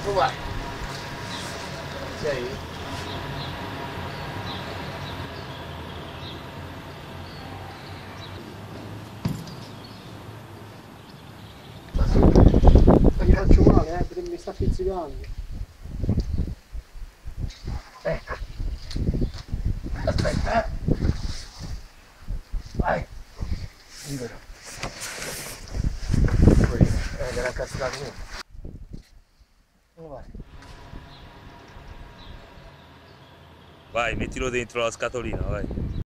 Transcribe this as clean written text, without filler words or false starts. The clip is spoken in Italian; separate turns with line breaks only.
Vai. Sei?
Gli faccio male, perché mi sta pizzicando.
Ecco. Aspetta, vai. Libero. Poi, era cascato lui. Vai.
Vai, mettilo dentro la scatolina, vai.